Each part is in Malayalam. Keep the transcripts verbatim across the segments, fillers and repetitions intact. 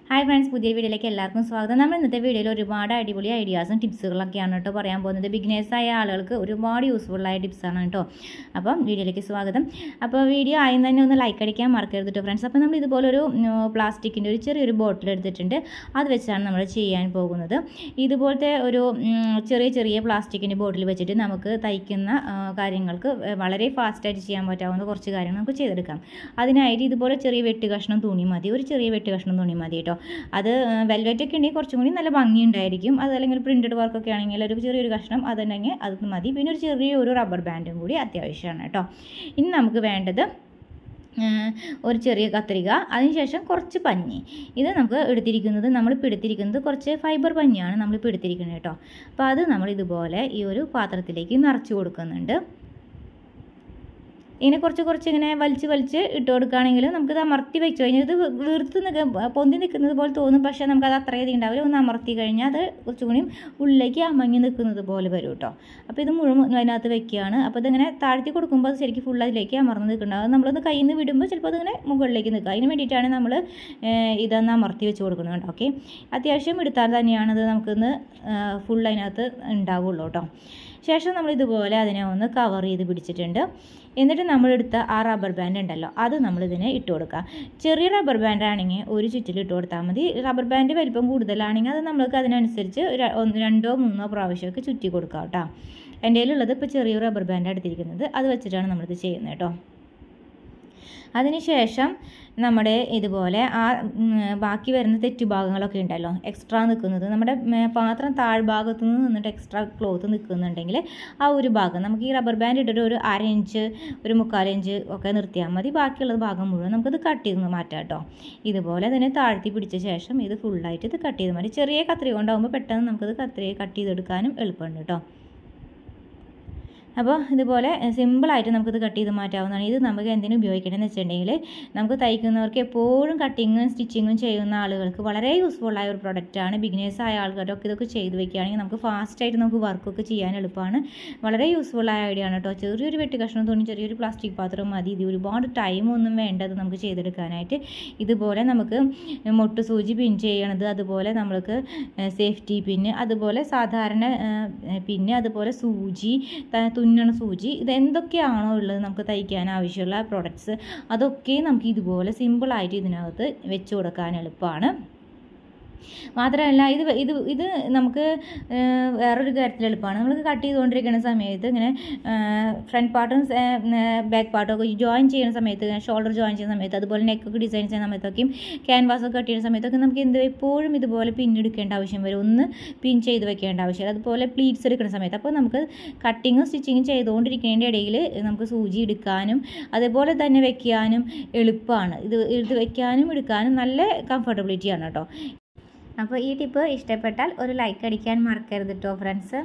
ഹായ് ഫ്രണ്ട്സ്, പുതിയ വീഡിയോയിലേക്ക് എല്ലാവർക്കും സ്വാഗതം. നമ്മൾ ഇന്നത്തെ വീഡിയോയിൽ ഒരുപാട് അടിപൊളി ഐഡിയാസും ടിപ്സുകളൊക്കെയാണ് കേട്ടോ പറയാൻ പോകുന്നത്. ബിഗിനേഴ്സായ ആളുകൾക്ക് ഒരുപാട് യൂസ്ഫുള്ളായ ടിപ്സാണ് കേട്ടോ. അപ്പം വീഡിയോയിലേക്ക് സ്വാഗതം. അപ്പോൾ വീഡിയോ ആദ്യം തന്നെ ഒന്ന് ലൈക്ക് അടിക്കാൻ മറക്കരുത് കേട്ടോ ഫ്രണ്ട്സ്. അപ്പോൾ നമ്മൾ ഇതുപോലൊരു പ്ലാസ്റ്റിക്കിൻ്റെ ഒരു ചെറിയൊരു ബോട്ടിൽ എടുത്തിട്ടുണ്ട്. അത് വെച്ചാണ് നമ്മൾ ചെയ്യാൻ പോകുന്നത്. ഇതുപോലത്തെ ഒരു ചെറിയ ചെറിയ പ്ലാസ്റ്റിക്കിൻ്റെ ബോട്ടിൽ വെച്ചിട്ട് നമുക്ക് തയ്ക്കുന്ന കാര്യങ്ങൾക്ക് വളരെ ഫാസ്റ്റായിട്ട് ചെയ്യാൻ പറ്റാവുന്ന കുറച്ച് കാര്യങ്ങൾ നമുക്ക് ചെയ്തെടുക്കാം. അതിനായിട്ട് ഇതുപോലെ ചെറിയ വെട്ട് കഷ്ണം തുണി മതി. ഒരു ചെറിയ വെട്ട് കഷ്ണം തുണി മതി കേട്ടോ. അത് വെൽവെറ്റ് ഒക്കെ ഉണ്ടെങ്കിൽ കുറച്ചും കൂടി നല്ല ഭംഗിയുണ്ടായിരിക്കും. അതല്ലെങ്കിൽ പ്രിൻറ്റഡ് വർക്കൊക്കെ ആണെങ്കിൽ ഒരു ചെറിയൊരു കഷ്ണം അതുണ്ടെങ്കിൽ അത് മതി. പിന്നെ ഒരു ചെറിയൊരു റബ്ബർ ബാൻഡും കൂടി അത്യാവശ്യമാണ് കേട്ടോ. ഇനി നമുക്ക് വേണ്ടത് ഒരു ചെറിയ കത്രിക, അതിനുശേഷം കുറച്ച് പഞ്ഞി. ഇത് നമുക്ക് എടുത്തിരിക്കുന്നത് നമ്മളിപ്പോൾ എടുത്തിരിക്കുന്നത് കുറച്ച് ഫൈബർ പഞ്ഞിയാണ് നമ്മളിപ്പോൾ എടുത്തിരിക്കുന്നത് കേട്ടോ. അപ്പോൾ അത് നമ്മൾ ഇതുപോലെ ഈ ഒരു പാത്രത്തിലേക്ക് നിറച്ച് കൊടുക്കുന്നുണ്ട്. ഇങ്ങനെ കുറച്ച് കുറച്ച് ഇങ്ങനെ വലിച്ച് വലിച്ച് ഇട്ട് കൊടുക്കുകയാണെങ്കിൽ നമുക്കിത് അമർത്തി വെച്ച് കഴിഞ്ഞാൽ ഇത് വീർത്ത് നിൽക്കുക പൊന്തി നിൽക്കുന്നത് പോലെ തോന്നും. പക്ഷേ നമുക്കത് അത്രയധികം ഉണ്ടാവില്ല. ഒന്ന് അമർത്തി കഴിഞ്ഞാൽ അത് കുറച്ചും കൂടി ഉള്ളിലേക്ക് അമങ്ങി നിൽക്കുന്നത് പോലെ വരും കേട്ടോ. അപ്പോൾ ഇത് മുഴുവൻ അതിനകത്ത് വെക്കുകയാണ്. അപ്പോൾ ഇതിങ്ങനെ താഴ്ത്തി കൊടുക്കുമ്പോൾ അത് ശരിക്കും ഫുൾ അതിലേക്ക് അമർന്ന് നിൽക്കുന്നുണ്ടാവും. അത് നമ്മളൊന്ന് കയ്യിൽ നിന്ന് വിടുമ്പോൾ ചിലപ്പോൾ അതിങ്ങനെ മുകളിലേക്ക് നിൽക്കുക. അതിന് വേണ്ടിയിട്ടാണ് നമ്മൾ ഇതൊന്ന് അമർത്തി വെച്ച് കൊടുക്കുന്നത് കേട്ടോ. ഓക്കെ, അത്യാവശ്യം എടുത്താൽ തന്നെയാണത് നമുക്കൊന്ന് ഫുൾ അതിനകത്ത് ഉണ്ടാവുള്ളൂ കേട്ടോ. ശേഷം നമ്മൾ ഇതുപോലെ അതിനെ ഒന്ന് കവർ ചെയ്ത് പിടിച്ചിട്ടുണ്ട്. എന്നിട്ട് നമ്മളെടുത്ത ആ റബ്ബർ ബാൻഡ് ഉണ്ടല്ലോ, അത് നമ്മളിതിനെ ഇട്ട് കൊടുക്കുക. ചെറിയ റബ്ബർ ബാൻഡ് ആണെങ്കിൽ ഒരു ചുറ്റിൽ ഇട്ട് കൊടുത്താൽ മതി. റബ്ബർ ബാൻഡ് വലിപ്പം കൂടുതലാണെങ്കിൽ അത് നമ്മൾക്ക് അതിനനുസരിച്ച് ഒന്ന് രണ്ടോ മൂന്നോ പ്രാവശ്യമൊക്കെ ചുറ്റി കൊടുക്കാം കേട്ടോ. എൻ്റെ കയ്യിലുള്ളത് ഇപ്പോൾ ചെറിയ റബ്ബർ ബാൻഡ് എടുത്തിരിക്കുന്നത്. അത് വെച്ചിട്ടാണ് നമ്മളിത് ചെയ്യുന്നത് കേട്ടോ. അതിനുശേഷം നമ്മുടെ ഇതുപോലെ ആ ബാക്കി വരുന്ന തെറ്റുഭാഗങ്ങളൊക്കെ ഉണ്ടല്ലോ, എക്സ്ട്രാ നിൽക്കുന്നത് നമ്മുടെ പാത്രം താഴ്ഭാഗത്തു നിന്ന് നിന്നിട്ട് എക്സ്ട്രാ ക്ലോത്ത് നിൽക്കുന്നുണ്ടെങ്കിൽ ആ ഒരു ഭാഗം നമുക്ക് ഈ റബ്ബർ ബാൻഡ് ഇട്ടിട്ട് ഒരു അര ഇഞ്ച് ഒരു മുക്കാലിഞ്ച് ഒക്കെ നിർത്തിയാൽ മതി. ബാക്കിയുള്ള ഭാഗം മുഴുവൻ നമുക്കിത് കട്ട് ചെയ്ത് മാറ്റാം കേട്ടോ. ഇതുപോലെ തന്നെ താഴ്ത്തി പിടിച്ച ശേഷം ഇത് ഫുള്ളായിട്ട് ഇത് കട്ട് ചെയ്ത് മാറ്റി. ചെറിയ കത്രിക കൊണ്ടാകുമ്പോൾ പെട്ടെന്ന് നമുക്കിത് കത്രിക കട്ട് ചെയ്തെടുക്കാനും എളുപ്പമുണ്ട് കേട്ടോ. അപ്പോൾ ഇതുപോലെ സിമ്പിളായിട്ട് നമുക്കിത് കട്ട് ചെയ്ത് മാറ്റാവുന്നതാണ്. ഇത് നമുക്ക് എന്തിനും ഉപയോഗിക്കണമെന്ന് വെച്ചിട്ടുണ്ടെങ്കിൽ നമുക്ക് തയ്ക്കുന്നവർക്ക് എപ്പോഴും കട്ടിങ്ങും സ്റ്റിച്ചിങ്ങും ചെയ്യുന്ന ആളുകൾക്ക് വളരെ യൂസ്ഫുള്ളായ ഒരു പ്രൊഡക്റ്റാണ്. ബിഗിനേഴ്സായ ആൾക്കാരൊക്കെ ഇതൊക്കെ ചെയ്ത് വെക്കുകയാണെങ്കിൽ നമുക്ക് ഫാസ്റ്റായിട്ട് നമുക്ക് വർക്കൊക്കെ ചെയ്യാൻ എളുപ്പമാണ്. വളരെ യൂസ്ഫുള്ളായ ഐഡിയ ആണ് കേട്ടോ. ചെറിയൊരു വെട്ട് കഷ്ണം തുണി ചെറിയൊരു പ്ലാസ്റ്റിക് പാത്രം മതി. ഇത് ഒരുപാട് ടൈമൊന്നും വേണ്ടത് നമുക്ക് ചെയ്തെടുക്കാനായിട്ട്. ഇതുപോലെ നമുക്ക് മൊട്ട് സൂചി പിൻ ചെയ്യണത്, അതുപോലെ നമ്മൾക്ക് സേഫ്റ്റി പിന്ന്, അതുപോലെ സാധാരണ പിന്ന്, അതുപോലെ സൂചി, തുന്നണ സൂചി, ഇത് എന്തൊക്കെയാണോ ഉള്ളത് നമുക്ക് തയ്ക്കാൻ ആവശ്യമുള്ള പ്രോഡക്ട്സ് അതൊക്കെ നമുക്ക് ഇതുപോലെ സിമ്പിളായിട്ട് ഇതിനകത്ത് വെച്ച് കൊടുക്കാൻ എളുപ്പമാണ്. മാത്രമല്ല ഇത് ഇത് ഇത് നമുക്ക് വേറൊരു കാര്യത്തിൽ എളുപ്പമാണ്. നമുക്ക് കട്ട് ചെയ്തുകൊണ്ടിരിക്കുന്ന സമയത്ത് ഇങ്ങനെ ഫ്രണ്ട് പാർട്ടും ബാക്ക് പാർട്ടും ഒക്കെ ജോയിൻ ചെയ്യുന്ന സമയത്ത്, ഷോൾഡർ ജോയിൻ ചെയ്യുന്ന സമയത്ത്, അതുപോലെ നെക്കൊക്കെ ഡിസൈൻ ചെയ്യുന്ന സമയത്തൊക്കെയും ക്യാൻവാസൊക്കെ കട്ട് ചെയ്യുന്ന സമയത്തൊക്കെ നമുക്ക് എന്ത് എപ്പോഴും ഇതുപോലെ പിന്നെടുക്കേണ്ട ആവശ്യം വരും. ഒന്ന് പിൻ ചെയ്ത് വെക്കേണ്ട ആവശ്യമില്ല. അതുപോലെ പ്ലീറ്റ്സ് എടുക്കുന്ന സമയത്ത് അപ്പോൾ നമുക്ക് കട്ടിങ്ങും സ്റ്റിച്ചിങ്ങും ചെയ്തുകൊണ്ടിരിക്കേണ്ട ഇടയിൽ നമുക്ക് സൂചി എടുക്കാനും അതുപോലെ തന്നെ വെക്കാനും എളുപ്പമാണ്. ഇത് ഇത് വെക്കാനും എടുക്കാനും നല്ല കംഫർട്ടബിലിറ്റിയാണ് കേട്ടോ. അപ്പോൾ ഈ ടിപ്പ് ഇഷ്ടപ്പെട്ടാൽ ഒരു ലൈക്ക് അടിക്കാൻ മറക്കരുത് കേട്ടോ ഫ്രണ്ട്സ്.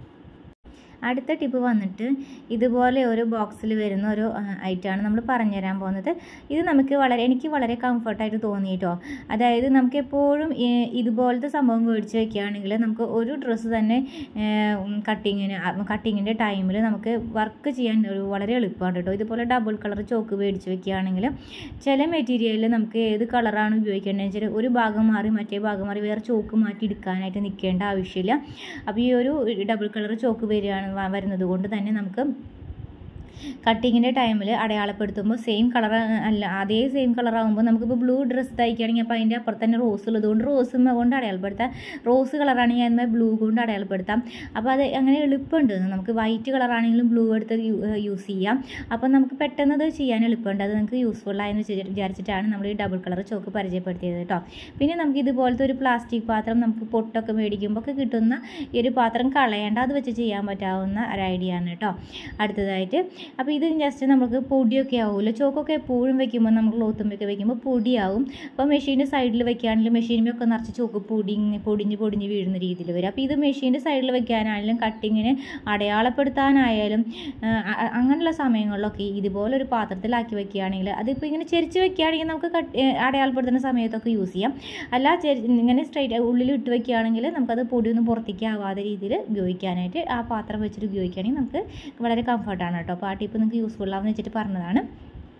അടുത്ത ടിപ്പ് വന്നിട്ട് ഇതുപോലെ ഒരു ബോക്സിൽ വരുന്ന ഒരു ഐറ്റമാണ് നമ്മൾ പറഞ്ഞു തരാൻ പോകുന്നത്. ഇത് നമുക്ക് വളരെ എനിക്ക് വളരെ കംഫർട്ടായിട്ട് തോന്നി കേട്ടോ. അതായത് നമുക്ക് എപ്പോഴും ഇതുപോലത്തെ സംഭവം മേടിച്ച് വയ്ക്കുകയാണെങ്കിൽ നമുക്ക് ഒരു ഡ്രസ്സ് തന്നെ കട്ടിങ്ങിന് കട്ടിങ്ങിൻ്റെ ടൈമിൽ നമുക്ക് വർക്ക് ചെയ്യാൻ ഒരു വളരെ എളുപ്പമാണ് കേട്ടോ. ഇതുപോലെ ഡബിൾ കളർ ചോക്ക് മേടിച്ച് വയ്ക്കുകയാണെങ്കിൽ ചില മെറ്റീരിയലിൽ നമുക്ക് ഏത് കളറാണ് ഉപയോഗിക്കേണ്ടതെന്ന് വെച്ചാൽ ഒരു ഭാഗം മാറി മറ്റേ ഭാഗം മാറി വേറെ ചോക്ക് മാറ്റി എടുക്കാനായിട്ട് നിൽക്കേണ്ട ആവശ്യമില്ല. അപ്പോൾ ഈ ഒരു ഡബിൾ കളർ ചോക്ക് വരികയാണ് വരുന്നത് കൊണ്ട് തന്നെ നമുക്ക് കട്ടിങ്ങിൻ്റെ ടൈമിൽ അടയാളപ്പെടുത്തുമ്പോൾ സെയിം കളർ അല്ല അതേ സെയിം കളറാകുമ്പോൾ നമുക്കിപ്പോൾ ബ്ലൂ ഡ്രസ്സ് തയ്ക്കുകയാണെങ്കിൽ അപ്പോൾ അതിൻ്റെ അപ്പുറത്ത് തന്നെ റോസ് ഉള്ളതുകൊണ്ട് റോസ് കൊണ്ട് അടയാളപ്പെടുത്താം. റോസ് കളറാണെങ്കിൽ അതിന്മേൽ ബ്ലൂ കൊണ്ട് അടയാളപ്പെടുത്താം. അപ്പോൾ അത് അങ്ങനെ എളുപ്പമുണ്ട്. നമുക്ക് വൈറ്റ് കളറാണെങ്കിലും ബ്ലൂ എടുത്ത് യൂസ് ചെയ്യാം. അപ്പോൾ നമുക്ക് പെട്ടെന്ന് അത് ചെയ്യാൻ എളുപ്പമുണ്ട്. അത് നമുക്ക് യൂസ്ഫുള്ളായെന്ന് വിചാരിച്ചിട്ടാണ് നമ്മൾ ഈ ഡബിൾ കളർ ചോക്ക് പരിചയപ്പെടുത്തിയത് കേട്ടോ. പിന്നെ നമുക്ക് ഇതുപോലത്തെ ഒരു പ്ലാസ്റ്റിക് പാത്രം നമുക്ക് പൊട്ടൊക്കെ മേടിക്കുമ്പോൾ ഒക്കെ കിട്ടുന്ന ഈ ഒരു പാത്രം കളയേണ്ട, അത് വെച്ച് ചെയ്യാൻ പറ്റാവുന്ന ഒരു ഐഡിയ ആണ് കേട്ടോ. അടുത്തതായിട്ട് അപ്പോൾ ഇത് ജസ്റ്റ് നമുക്ക് പൊടിയൊക്കെ ആവുമല്ലോ. ചോക്കൊക്കെ എപ്പോഴും വെക്കുമ്പോൾ നമ്മൾ ക്ലോത്തുമ്പൊക്കെ വെക്കുമ്പോൾ പൊടിയാവും. അപ്പോൾ മെഷീൻ്റെ സൈഡിൽ വെക്കുകയാണെങ്കിലും മെഷീനുമൊക്കെ നിറച്ച് ചോക്ക് പൊടിഞ്ഞ് പൊടിഞ്ഞ് പൊടിഞ്ഞ് വീഴുന്ന രീതിയിൽ വരും. അപ്പോൾ ഇത് മെഷീൻ്റെ സൈഡിൽ വെക്കാനായാലും കട്ടിങ്ങിന് അടയാളപ്പെടുത്താനായാലും അങ്ങനെയുള്ള സമയങ്ങളിലൊക്കെ ഇതുപോലൊരു പാത്രത്തിലാക്കി വെക്കുകയാണെങ്കിൽ അതിപ്പോൾ ഇങ്ങനെ ചെരിച്ച് വെക്കുകയാണെങ്കിൽ നമുക്ക് കട്ട് അടയാളപ്പെടുത്തുന്ന സമയത്തൊക്കെ യൂസ് ചെയ്യാം. അല്ല ഇങ്ങനെ സ്ട്രൈറ്റ് ഉള്ളിൽ ഇട്ട് വെക്കുകയാണെങ്കിൽ നമുക്കത് പൊടിയൊന്നും പുറത്തേക്ക് ആവാത്ത രീതിയിൽ ഉപയോഗിക്കാനായിട്ട് ആ പാത്രം വെച്ചിട്ട് ഉപയോഗിക്കുകയാണെങ്കിൽ നമുക്ക് വളരെ കംഫർട്ടാണ് കേട്ടോ. അപ്പോൾ ആ ടിപ്പ് നിങ്ങൾക്ക് യൂസ്ഫുൾ ആവുമെന്ന് വെച്ചിട്ട് പറഞ്ഞതാണ്.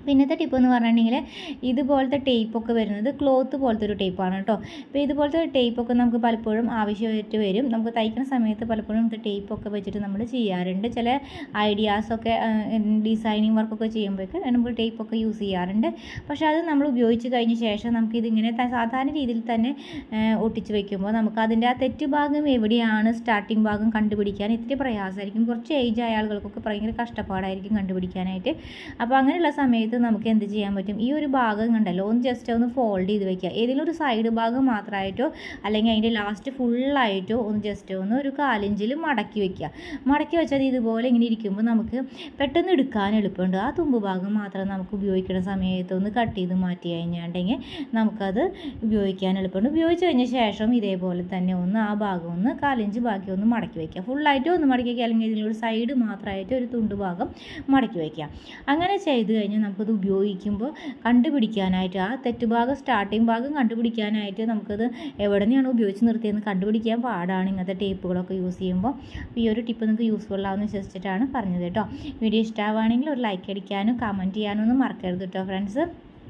പിന്നത്തെ ടിപ്പ് എന്ന് പറഞ്ഞിട്ടുണ്ടെങ്കിൽ ഇതുപോലത്തെ ടേപ്പൊക്കെ വരുന്നത് ക്ലോത്ത് പോലത്തെ ഒരു ടേപ്പാണ് കേട്ടോ. അപ്പോൾ ഇതുപോലത്തെ ടേപ്പൊക്കെ നമുക്ക് പലപ്പോഴും ആവശ്യമായിട്ട് വരും. നമുക്ക് തയ്ക്കുന്ന സമയത്ത് പലപ്പോഴും നമുക്ക് ടേപ്പൊക്കെ വെച്ചിട്ട് നമ്മൾ ചെയ്യാറുണ്ട്. ചില ഐഡിയാസൊക്കെ ഡിസൈനിങ് വർക്കൊക്കെ ചെയ്യുമ്പോഴേക്ക് നമുക്ക് ടേപ്പൊക്കെ യൂസ് ചെയ്യാറുണ്ട്. പക്ഷേ അത് നമ്മൾ ഉപയോഗിച്ച് കഴിഞ്ഞ ശേഷം നമുക്കിതിങ്ങനെ സാധാരണ രീതിയിൽ തന്നെ ഒട്ടിച്ച് വയ്ക്കുമ്പോൾ നമുക്ക് അതിൻ്റെ ആ തെറ്റ് ഭാഗം എവിടെയാണ് സ്റ്റാർട്ടിങ് ഭാഗം കണ്ടുപിടിക്കാൻ ഇത്തിരി പ്രയാസമായിരിക്കും. കുറച്ച് ഏജ് ആയ ആളുകൾക്കൊക്കെ ഭയങ്കര കഷ്ടപ്പാടായിരിക്കും കണ്ടുപിടിക്കാനായിട്ട്. അപ്പോൾ അങ്ങനെയുള്ള സമയത്ത് നമുക്ക് എന്ത് ചെയ്യാൻ പറ്റും, ഈ ഒരു ഭാഗം കണ്ടല്ലോ ഒന്ന് ജസ്റ്റ് ഒന്ന് ഫോൾഡ് ചെയ്ത് വെക്കുക. ഏതെങ്കിലും ഒരു സൈഡ് ഭാഗം മാത്രമായിട്ടോ അല്ലെങ്കിൽ അതിൻ്റെ ലാസ്റ്റ് ഫുള്ളായിട്ടോ ഒന്ന് ജസ്റ്റ് ഒന്ന് ഒരു കാലിഞ്ചിൽ മടക്കി വെക്കുക. മടക്കി വെച്ചാൽ ഇതുപോലെ ഇങ്ങനെ ഇരിക്കുമ്പോൾ നമുക്ക് പെട്ടെന്ന് എടുക്കാൻ എളുപ്പമുണ്ട്. ആ തുമ്പ് ഭാഗം മാത്രം നമുക്ക് ഉപയോഗിക്കുന്ന സമയത്ത് ഒന്ന് കട്ട് ചെയ്ത് മാറ്റി കഴിഞ്ഞിട്ടുണ്ടെങ്കിൽ നമുക്കത് ഉപയോഗിക്കാൻ എളുപ്പമുണ്ട്. ഉപയോഗിച്ച് കഴിഞ്ഞ ശേഷം ഇതേപോലെ തന്നെ ഒന്ന് ആ ഭാഗം ഒന്ന് കാലിഞ്ച് ബാക്കി ഒന്ന് മടക്കി വയ്ക്കുക. ഫുള്ളായിട്ട് ഒന്ന് മടക്കി വയ്ക്കുക, അല്ലെങ്കിൽ ഇതിലൊരു സൈഡ് മാത്രമായിട്ട് ഒരു തുണ്ട് ഭാഗം മടക്കി വയ്ക്കുക. അങ്ങനെ ചെയ്ത് കഴിഞ്ഞാൽ നമുക്കത് ഉപയോഗിക്കുമ്പോൾ കണ്ടുപിടിക്കാനായിട്ട് ആ തെറ്റുഭാഗം സ്റ്റാർട്ടിങ് ഭാഗം കണ്ടുപിടിക്കാനായിട്ട് നമുക്കത് എവിടെ നിന്നാണ് ഉപയോഗിച്ച് നിർത്തിയെന്ന് കണ്ടുപിടിക്കാൻ പാടാണ് ഇങ്ങനത്തെ ടേപ്പുകളൊക്കെ യൂസ് ചെയ്യുമ്പോൾ. അപ്പോൾ ഈ ഒരു ടിപ്പ് നിങ്ങൾക്ക് യൂസ്ഫുൾ ആവുമെന്ന് വിശ്വസിച്ചിട്ടാണ് പറഞ്ഞത് കേട്ടോ. വീഡിയോ ഇഷ്ടമാവുകയാണെങ്കിൽ ഒരു ലൈക്ക് അടിക്കാനും കമൻറ്റ് ചെയ്യാനും ഒന്നും മറക്കരുത് കേട്ടോ ഫ്രണ്ട്സ്.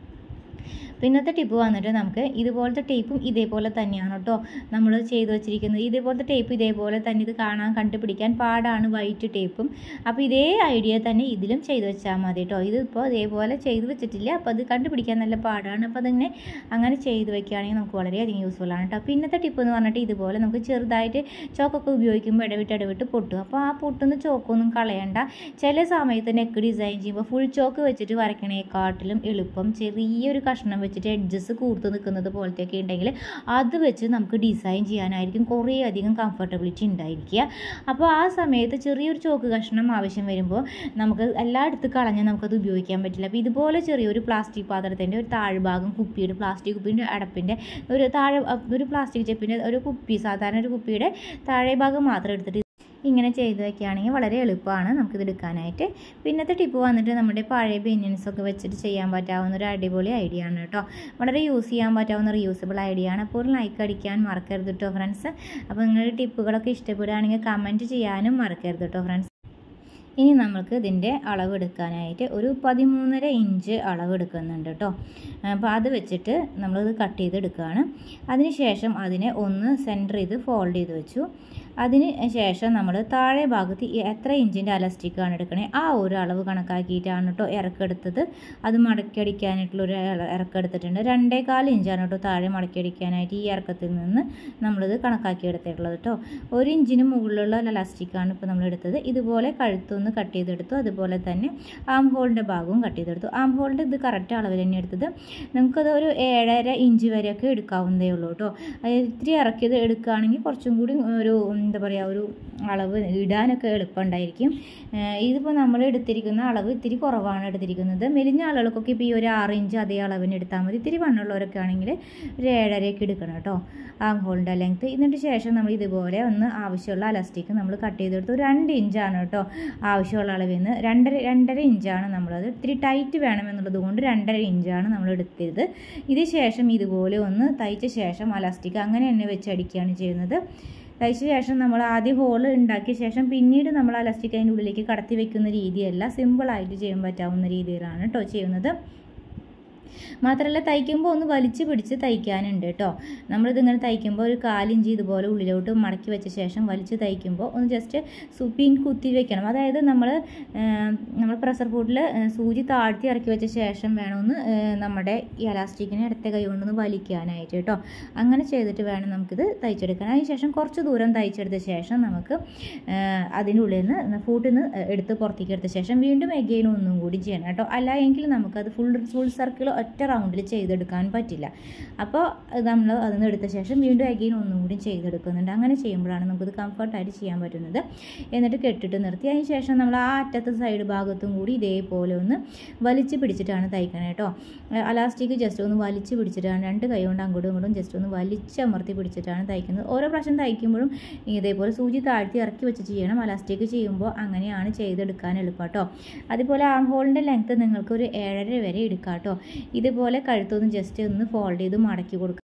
പിന്നത്തെ ടിപ്പ് വന്നിട്ട് നമുക്ക് ഇതുപോലത്തെ ടേപ്പും ഇതേപോലെ തന്നെയാണ് കേട്ടോ നമ്മൾ ചെയ്ത് വെച്ചിരിക്കുന്നത്. ഇതേപോലത്തെ ടേപ്പ് ഇതേപോലെ തന്നെ ഇത് കാണാൻ കണ്ടുപിടിക്കാൻ പാടാണ് വൈറ്റ് ടേപ്പും. അപ്പോൾ ഇതേ ഐഡിയ തന്നെ ഇതിലും ചെയ്ത് വെച്ചാൽ മതി കേട്ടോ. ഇതിപ്പോൾ ഇതേപോലെ ചെയ്ത് വെച്ചിട്ടില്ല, അപ്പോൾ അത് കണ്ടുപിടിക്കാൻ നല്ല പാടാണ്. അപ്പോൾ അതിങ്ങനെ അങ്ങനെ ചെയ്ത് വെക്കുകയാണെങ്കിൽ നമുക്ക് വളരെയധികം യൂസ്ഫുൾ ആണ് കേട്ടോ. പിന്നത്തെ ടിപ്പ് എന്ന് പറഞ്ഞിട്ട് ഇതുപോലെ നമുക്ക് ചെറുതായിട്ട് ചോക്കൊക്കെ ഉപയോഗിക്കുമ്പോൾ ഇടവിട്ട് ഇടവിട്ട് പൊട്ടും. അപ്പോൾ ആ പൊട്ടുന്ന ചോക്കൊന്നും കളയണ്ട. ചില സമയത്ത് നെക്ക് ഡിസൈൻ ചെയ്യുമ്പോൾ ഫുൾ ചോക്ക് വെച്ചിട്ട് വരയ്ക്കണേക്കാട്ടിലും എളുപ്പം ചെറിയൊരു കഷ്ണം വെച്ചിട്ട് എഡ്ജസ് കൂർത്ത് നിൽക്കുന്നത് പോലത്തെയൊക്കെ ഉണ്ടെങ്കിൽ അത് വെച്ച് നമുക്ക് ഡിസൈൻ ചെയ്യാനായിരിക്കും കുറേ അധികം കംഫർട്ടബിലിറ്റി ഉണ്ടായിരിക്കുക. അപ്പോൾ ആ സമയത്ത് ചെറിയൊരു ചോക്ക് കഷ്ണം ആവശ്യം വരുമ്പോൾ നമുക്ക് എല്ലായിടത്തും കളഞ്ഞാൽ നമുക്കത് ഉപയോഗിക്കാൻ പറ്റില്ല. അപ്പോൾ ഇതുപോലെ ചെറിയൊരു പ്ലാസ്റ്റിക് പാത്രത്തിൻ്റെ ഒരു താഴ്ഭാഗം കുപ്പിയുടെ പ്ലാസ്റ്റിക് കുപ്പിൻ്റെ അടപ്പിൻ്റെ ഒരു താഴെ ഒരു പ്ലാസ്റ്റിക് ചെപ്പിൻ്റെ ഒരു കുപ്പി സാധാരണ ഒരു കുപ്പിയുടെ താഴെ ഭാഗം മാത്രം എടുത്തിട്ട് ഇങ്ങനെ ചെയ്ത് വയ്ക്കുകയാണെങ്കിൽ വളരെ എളുപ്പമാണ് നമുക്കിത് എടുക്കാനായിട്ട്. പിന്നത്തെ ടിപ്പ് വന്നിട്ട് നമ്മുടെ പഴയ ബനിയൻസൊക്കെ വെച്ചിട്ട് ചെയ്യാൻ പറ്റാവുന്ന ഒരു അടിപൊളി ഐഡിയ ആണ് കേട്ടോ. വളരെ യൂസ് ചെയ്യാൻ പറ്റാവുന്ന റീയൂസബിൾ ഐഡിയ ആണ്. അപ്പോൾ ഒരു ലൈക്ക് അടിക്കാൻ മറക്കരുത് കേട്ടോ ഫ്രണ്ട്സ്. അപ്പോൾ നിങ്ങളുടെ ടിപ്പുകളൊക്കെ ഇഷ്ടപ്പെടുകയാണെങ്കിൽ കമൻറ്റ് ചെയ്യാനും മറക്കരുത് കേട്ടോ ഫ്രണ്ട്സ്. ഇനി നമുക്ക് ഇതിൻ്റെ അളവെടുക്കാനായിട്ട് ഒരു പതിമൂന്നര ഇഞ്ച് അളവെടുക്കുന്നുണ്ട് കേട്ടോ. അപ്പോൾ അത് വെച്ചിട്ട് നമ്മളിത് കട്ട് ചെയ്തെടുക്കുകയാണ്. അതിന് ശേഷം അതിനെ ഒന്ന് സെൻറ്റർ ചെയ്ത് ഫോൾഡ് ചെയ്ത് വെച്ചു. അതിന് ശേഷം നമ്മൾ താഴെ ഭാഗത്ത് എത്ര ഇഞ്ചിൻ്റെ അലസ്റ്റിക്കാണ് എടുക്കണേ ആ ഒരു അളവ് കണക്കാക്കിയിട്ടാണ് കേട്ടോ ഇറക്കെടുത്തത്. അത് മടക്കിയടിക്കാനായിട്ടുള്ളൊരു ഇറക്കെടുത്തിട്ടുണ്ട്. രണ്ടേകാൽ ഇഞ്ചാണ് കേട്ടോ താഴെ മടക്കിയടിക്കാനായിട്ട് ഈ ഇറക്കത്തിൽ നിന്ന് നമ്മളിത് കണക്കാക്കി എടുത്തിട്ടുള്ളത് കേട്ടോ. ഒരു ഇഞ്ചിന് മുകളിലുള്ള അലസ്റ്റിക്കാണ് ഇപ്പോൾ നമ്മൾ എടുത്തത്. ഇതുപോലെ കഴുത്തൊന്ന് കട്ട് ചെയ്തെടുത്തു. അതുപോലെ തന്നെ ആം ഹോളിൻ്റെ ഭാഗവും കട്ട് ചെയ്തെടുത്തു. ആം ഹോളിൻ്റെ ഇത് കറക്റ്റ് അളവിൽ തന്നെ എടുത്തത്. നമുക്കത് ഒരു ഏഴര ഇഞ്ച് വരെയൊക്കെ എടുക്കാവുന്നതേ ഉള്ളൂ കേട്ടോ. ഇത്തിരി ഇറക്കിയത് എടുക്കുകയാണെങ്കിൽ കുറച്ചും കൂടി ഒരു എന്താ പറയുക ഒരു അളവ് ഇടാനൊക്കെ എളുപ്പമുണ്ടായിരിക്കും. ഇതിപ്പോൾ നമ്മൾ എടുത്തിരിക്കുന്ന അളവ് ഇത്തിരി കുറവാണ് എടുത്തിരിക്കുന്നത്. മെലിഞ്ഞ ആളുകൾക്കൊക്കെ ഇപ്പോൾ ഈ ഒരു ആറ് ഇഞ്ച് അതേ അളവിന് എടുത്താൽ മതി. ഇത്തിരി വണ്ണുള്ളവരൊക്കെ ആണെങ്കിൽ ഒരു ഏഴരയൊക്കെ എടുക്കണം കേട്ടോ ആം ഹോളിൻ്റെ ലെങ്ത്ത്. ഇതിന് ശേഷം നമ്മൾ ഇതുപോലെ ഒന്ന് ആവശ്യമുള്ള അലസ്റ്റിക്ക് നമ്മൾ കട്ട് ചെയ്തെടുത്തു. രണ്ട് ഇഞ്ചാണ് കേട്ടോ ആവശ്യമുള്ള അളവിൽ നിന്ന്. രണ്ടര രണ്ടര ഇഞ്ചാണ് നമ്മളത്. ഇത്തിരി ടൈറ്റ് വേണമെന്നുള്ളത് കൊണ്ട് രണ്ടര ഇഞ്ചാണ് നമ്മൾ എടുത്തത്. ഇതിന് ശേഷം ഇതുപോലെ ഒന്ന് തയ്ച്ച ശേഷം അലാസ്റ്റിക് അങ്ങനെ തന്നെ വെച്ച് അടിക്കുകയാണ് ചെയ്യുന്നത്. തയ്ച്ച ശേഷം നമ്മൾ ആദ്യം ഹോൾ ഉണ്ടാക്കിയ ശേഷം പിന്നീട് നമ്മൾ അലാസ്റ്റിക് അതിൻ്റെ ഉള്ളിലേക്ക് കടത്തി വെക്കുന്ന രീതിയല്ല, സിമ്പിളായിട്ട് ചെയ്യാൻ പറ്റാവുന്ന രീതിയിലാണ് കേട്ടോ ചെയ്യുന്നത്. മാത്രമല്ല തയ്ക്കുമ്പോൾ ഒന്ന് വലിച്ചു പിടിച്ച് തയ്ക്കാനുണ്ട് കേട്ടോ. നമ്മളിതിങ്ങനെ തയ്ക്കുമ്പോൾ ഒരു കാലിഞ്ച് ഇതുപോലെ ഉള്ളിലോട്ട് മടക്കി വെച്ച ശേഷം വലിച്ച് തയ്ക്കുമ്പോൾ ഒന്ന് ജസ്റ്റ് പിൻ കുത്തി വെക്കണം. അതായത് നമ്മൾ നമ്മൾ പ്രഷർ ഫുഡിൽ സൂചി താഴ്ത്തി ഇറക്കി വെച്ച ശേഷം വേണമെന്ന് നമ്മുടെ ഈ അലാസ്റ്റിക്കിനെ ഇടത്ത കൈ കൊണ്ടൊന്ന് വലിക്കാനായിട്ട് കേട്ടോ. അങ്ങനെ ചെയ്തിട്ട് വേണം നമുക്കിത് തയ്ച്ചെടുക്കാൻ. അതിന് ശേഷം കുറച്ച് ദൂരം തയ്ച്ചെടുത്ത ശേഷം നമുക്ക് അതിൻ്റെ ഉള്ളിൽ നിന്ന് ഫൂട്ടിൽ നിന്ന് എടുത്ത് പുറത്തേക്ക് എടുത്ത ശേഷം വീണ്ടും എഗെയിൻ ഒന്നും കൂടി ചെയ്യണം കേട്ടോ. അല്ല എങ്കിൽ നമുക്കത് ഫുൾ ഫുൾ സർക്കിൾ ഒറ്റ റൗണ്ടിൽ ചെയ്തെടുക്കാൻ പറ്റില്ല. അപ്പോൾ നമ്മൾ അതിന് എടുത്ത ശേഷം വീണ്ടും അഗെയിൻ ഒന്നും കൂടി ചെയ്തെടുക്കുന്നുണ്ട്. അങ്ങനെ ചെയ്യുമ്പോഴാണ് നമുക്കത് കംഫർട്ടായിട്ട് ചെയ്യാൻ പറ്റുന്നത്. എന്നിട്ട് കെട്ടിട്ട് നിർത്തി അതിന് ശേഷം നമ്മൾ ആ അറ്റത്തെ സൈഡ് ഭാഗത്തും കൂടി ഇതേപോലെ ഒന്ന് വലിച്ച് പിടിച്ചിട്ടാണ് തയ്ക്കണം കേട്ടോ. അലാസ്റ്റിക് ജസ്റ്റ് ഒന്ന് വലിച്ച് പിടിച്ചിട്ടാണ് രണ്ട് കൈ കൊണ്ട് അങ്ങോട്ടും ഇങ്ങോട്ടും ജസ്റ്റ് ഒന്ന് വലിച്ചമർത്തി പിടിച്ചിട്ടാണ് തയ്ക്കുന്നത്. ഓരോ പ്രാവശ്യം തയ്ക്കുമ്പോഴും ഇതേപോലെ സൂചി താഴ്ത്തി ഇറക്കി വെച്ച് ചെയ്യണം. അലാസ്റ്റിക് ചെയ്യുമ്പോൾ അങ്ങനെയാണ് ചെയ്തെടുക്കാൻ എളുപ്പം കേട്ടോ. അതുപോലെ ആം ഹോളിൻ്റെ ലെങ്ത്ത് നിങ്ങൾക്ക് ഒരു ഏഴര വരെ എടുക്കാം കേട്ടോ. ഇതുപോലെ കഴുത്തൊന്ന് ജസ്റ്റ് ഒന്ന് ഫോൾഡ് ചെയ്ത് മടക്കി കൊടുക്കുക.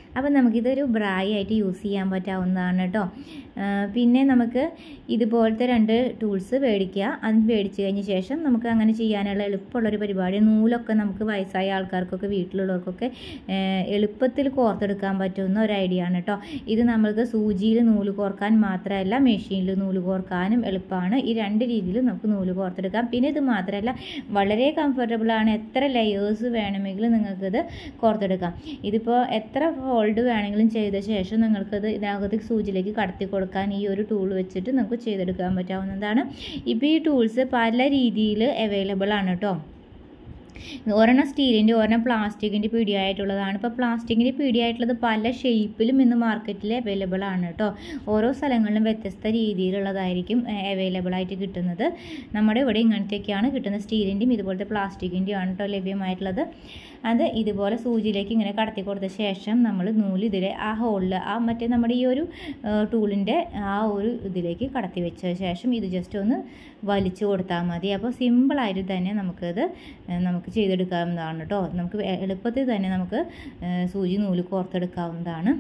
അപ്പം നമുക്കിതൊരു ബ്രായി ആയിട്ട് യൂസ് ചെയ്യാൻ പറ്റാവുന്നതാണ് കേട്ടോ. പിന്നെ നമുക്ക് ഇതുപോലത്തെ രണ്ട് ടൂൾസ് മേടിക്കുക. അത് മേടിച്ച് കഴിഞ്ഞ ശേഷം നമുക്ക് അങ്ങനെ ചെയ്യാനുള്ള എളുപ്പമുള്ളൊരു പരിപാടി, നൂലൊക്കെ നമുക്ക് വയസ്സായ ആൾക്കാർക്കൊക്കെ വീട്ടിലുള്ളവർക്കൊക്കെ എളുപ്പത്തിൽ കോർത്തെടുക്കാൻ പറ്റുന്ന ഒരു ഐഡിയ ആണ് കേട്ടോ. ഇത് നമ്മൾക്ക് സൂചിയിൽ നൂല് കോർക്കാൻ മാത്രമല്ല മെഷീനിൽ നൂല് കോർക്കാനും എളുപ്പമാണ്. ഈ രണ്ട് രീതിയിൽ നമുക്ക് നൂല് കോർത്തെടുക്കാം. പിന്നെ ഇത് മാത്രമല്ല വളരെ കംഫർട്ടബിളാണ്. എത്ര ലെയേഴ്സ് വേണമെങ്കിലും നിങ്ങൾക്കിത് കോർത്തെടുക്കാം. ഇതിപ്പോൾ എത്ര ഫോൾഡ് വേണമെങ്കിലും ചെയ്ത ശേഷം നിങ്ങൾക്കത് ഇതിനകത്ത് സൂചിയിലേക്ക് കടത്തി കൊടുക്കാൻ ഈ ഒരു ടൂൾ വെച്ചിട്ട് നമുക്ക് ചെയ്തെടുക്കാൻ പറ്റാവുന്നതാണ്. ഇപ്പോൾ ഈ ടൂൾസ് പല രീതിയിൽ അവൈലബിൾ ആണ് കേട്ടോ. ഒരെണ്ണം സ്റ്റീലിൻ്റെ ഒരെണ്ണം പ്ലാസ്റ്റിക്കിൻ്റെ പിടിയായിട്ടുള്ളതാണ്. ഇപ്പോൾ പ്ലാസ്റ്റിക്കിൻ്റെ പിടിയായിട്ടുള്ളത് പല ഷേപ്പിലും ഇന്ന് മാർക്കറ്റിൽ അവൈലബിൾ ആണ് കേട്ടോ. ഓരോ സ്ഥലങ്ങളിലും വ്യത്യസ്ത രീതിയിലുള്ളതായിരിക്കും അവൈലബിൾ ആയിട്ട് കിട്ടുന്നത്. നമ്മുടെ ഇവിടെ ഇങ്ങനത്തെയൊക്കെയാണ് കിട്ടുന്നത്. സ്റ്റീലിൻ്റെയും ഇതുപോലത്തെ പ്ലാസ്റ്റിക്കിൻ്റെയും ആണ് കേട്ടോ ലഭ്യമായിട്ടുള്ളത്. അത് ഇതുപോലെ സൂചിയിലേക്ക് ഇങ്ങനെ കടത്തി കൊടുത്ത ശേഷം നമ്മൾ നൂല് ഇതിലെ ആ ഹോളിൽ ആ മറ്റേ നമ്മുടെ ഈ ഒരു ടൂളിൻ്റെ ആ ഒരു ഇതിലേക്ക് കടത്തി വെച്ച ശേഷം ഇത് ജസ്റ്റ് ഒന്ന് വലിച്ചു കൊടുത്താൽ മതി. അപ്പോൾ സിമ്പിളായിട്ട് തന്നെ നമുക്കത് നമുക്ക് ചെയ്തെടുക്കാവുന്നതാണ് കേട്ടോ. നമുക്ക് എളുപ്പത്തിൽ തന്നെ നമുക്ക് സൂചി നൂല് കോർത്തെടുക്കാവുന്നതാണ്.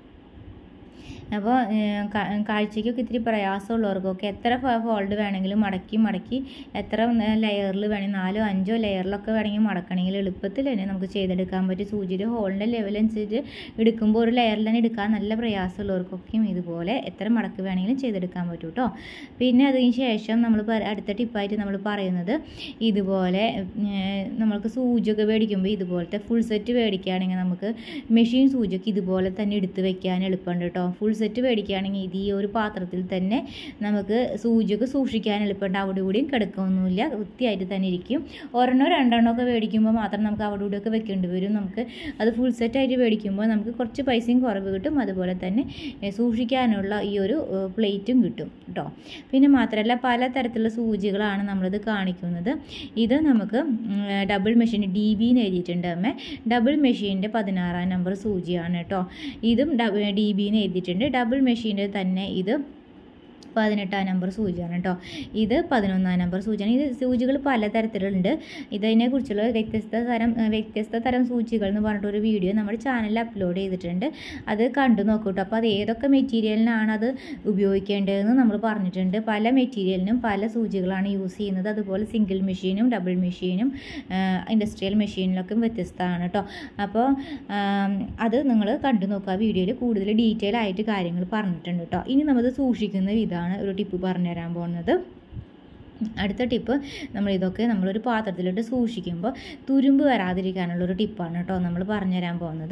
അപ്പോൾ കാഴ്ചയ്ക്കൊക്കെ ഇത്തിരി പ്രയാസമുള്ളവർക്കൊക്കെ എത്ര ഫോൾഡ് വേണമെങ്കിലും മടക്കി മടക്കി എത്ര ലെയറിൽ വേണമെങ്കിൽ നാലോ അഞ്ചോ ലെയറിലൊക്കെ വേണമെങ്കിൽ മടക്കണമെങ്കിൽ എളുപ്പത്തിൽ തന്നെ നമുക്ക് ചെയ്തെടുക്കാൻ പറ്റും. സൂചിയുടെ ഹോളിൻ്റെ ലെവലനുസരിച്ച് എടുക്കുമ്പോൾ ഒരു ലെയറിൽ തന്നെ എടുക്കാൻ നല്ല പ്രയാസമുള്ളവർക്കൊക്കെയും ഇതുപോലെ എത്ര മടക്ക് വേണമെങ്കിലും ചെയ്തെടുക്കാൻ പറ്റും കേട്ടോ. പിന്നെ അതിന് ശേഷം നമ്മൾ അടുത്ത ടിപ്പായിട്ട് നമ്മൾ പറയുന്നത് ഇതുപോലെ നമ്മൾക്ക് സൂചിയൊക്കെ മേടിക്കുമ്പോൾ ഇതുപോലത്തെ ഫുൾ സെറ്റ് മേടിക്കുകയാണെങ്കിൽ നമുക്ക് മെഷീൻ സൂചിയൊക്കെ ഇതുപോലെ തന്നെ എടുത്ത് വെക്കാൻ എളുപ്പമുണ്ട് കേട്ടോ. ഫുൾ സെറ്റ് മേടിക്കുകയാണെങ്കിൽ ഇത് ഈ ഒരു പാത്രത്തിൽ തന്നെ നമുക്ക് സൂചിയൊക്കെ സൂക്ഷിക്കാൻ എളുപ്പമുണ്ട്. അവിടെ കൂടിയും കിടക്കൊന്നുമില്ല, വൃത്തിയായിട്ട് തന്നെ ഇരിക്കും. ഒരെണ്ണോ രണ്ടെണ്ണോ ഒക്കെ മേടിക്കുമ്പോൾ മാത്രം നമുക്ക് അവിടെ കൂടെയൊക്കെ വെക്കേണ്ടി വരും. നമുക്ക് അത് ഫുൾ സെറ്റായിട്ട് മേടിക്കുമ്പോൾ നമുക്ക് കുറച്ച് പൈസയും കുറവ് കിട്ടും. അതുപോലെ തന്നെ സൂക്ഷിക്കാനുള്ള ഈ ഒരു പ്ലേറ്റും കിട്ടും കേട്ടോ. പിന്നെ മാത്രമല്ല പല തരത്തിലുള്ള സൂചികളാണ് നമ്മളിത് കാണിക്കുന്നത്. ഇത് നമുക്ക് ഡബിൾ മെഷീൻ ഡി ബി എന്ന് എഴുതിയിട്ടുണ്ട് അമ്മേ. ഡബിൾ മെഷീൻ്റെ പതിനാറാം നമ്പർ സൂചിയാണ് കേട്ടോ. ഇതും ഡി ബി എന്ന് എഴുതിയിട്ടുണ്ട്. ഡബിൾ മെഷീൻ്റെ തന്നെ ഇത് പതിനെട്ടാം നമ്പർ സൂചിയാണ് കേട്ടോ. ഇത് പതിനൊന്നാം നമ്പർ സൂചിയാണ്. ഇത് സൂചികൾ പലതരത്തിലുണ്ട്. ഇതിനെക്കുറിച്ചുള്ള വ്യത്യസ്ത തരം വ്യത്യസ്ത തരം സൂചികൾ എന്ന് പറഞ്ഞിട്ടൊരു വീഡിയോ നമ്മുടെ ചാനലിൽ അപ്ലോഡ് ചെയ്തിട്ടുണ്ട്. അത് കണ്ടു നോക്കൂ കേട്ടോ. അപ്പോൾ അത് ഏതൊക്കെ മെറ്റീരിയലിനാണ് അത് ഉപയോഗിക്കേണ്ടതെന്ന് നമ്മൾ പറഞ്ഞിട്ടുണ്ട്. പല മെറ്റീരിയലിനും പല സൂചികളാണ് യൂസ് ചെയ്യുന്നത്. അതുപോലെ സിംഗിൾ മെഷീനും ഡബിൾ മെഷീനും ഇൻഡസ്ട്രിയൽ മെഷീനിലൊക്കെ വ്യത്യസ്തമാണ് കേട്ടോ. അപ്പോൾ അത് നിങ്ങൾ കണ്ടു നോക്കുക. വീഡിയോയിൽ കൂടുതൽ ഡീറ്റെയിൽ ആയിട്ട് കാര്യങ്ങൾ പറഞ്ഞിട്ടുണ്ട് കേട്ടോ. ഇനി നമ്മൾ സൂക്ഷിക്കുന്ന വിധം ഒരു ടിപ്പ് പറഞ്ഞു തരാൻ പോകുന്നത്. അടുത്ത ടിപ്പ് നമ്മൾ ഇതൊക്കെ നമ്മളൊരു പാത്രത്തിലിട്ട് സൂക്ഷിക്കുമ്പോൾ തുരുമ്പ് വരാതിരിക്കാനുള്ളൊരു ടിപ്പാണ് കേട്ടോ നമ്മൾ പറഞ്ഞു തരാൻ പോകുന്നത്.